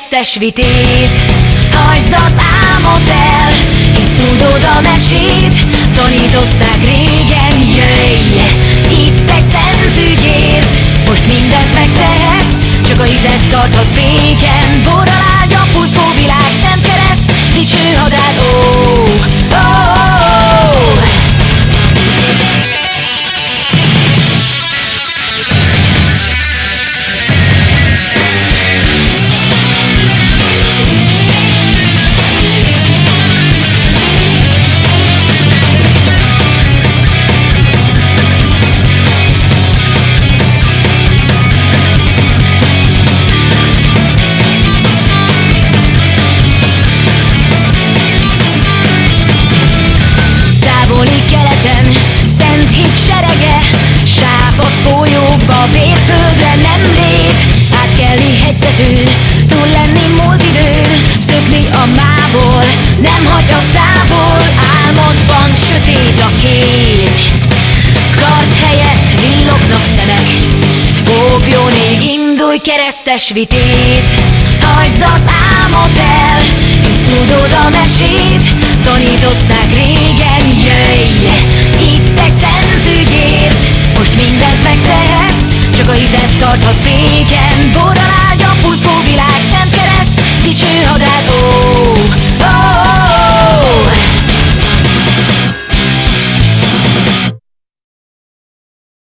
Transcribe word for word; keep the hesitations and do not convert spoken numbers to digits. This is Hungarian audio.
keresztes vitéz. Hagyd az álmot el, hisz tudod a mesét, tanították régen. Jöjj, itt egy szent ügyért, most mindent megtehetsz, csak a hitet tarthat féken. Borral ágy a buzgó világ, szent kereszt, dicső hadád, ó, ó, ó. Keleten, szent hit serege, sápadt folyókba, vérföldre nem lép. Átkelni hegytetőn, túl lenni múlt időn, szökni a mából, nem hagyhat távol. Álmodban sötét a kép, kard helyett villognak szemek. Óvjon ég, indulj keresztes vitéz. Hagyd az álmot el, hisz tudod a mesét, tanították régen. Jöjj, itt egy szent ügyért, most mindent megtehetsz, csak a hitet tarthat féken. Borral ágy a buzgó világ, szent kereszt, dicső hadád,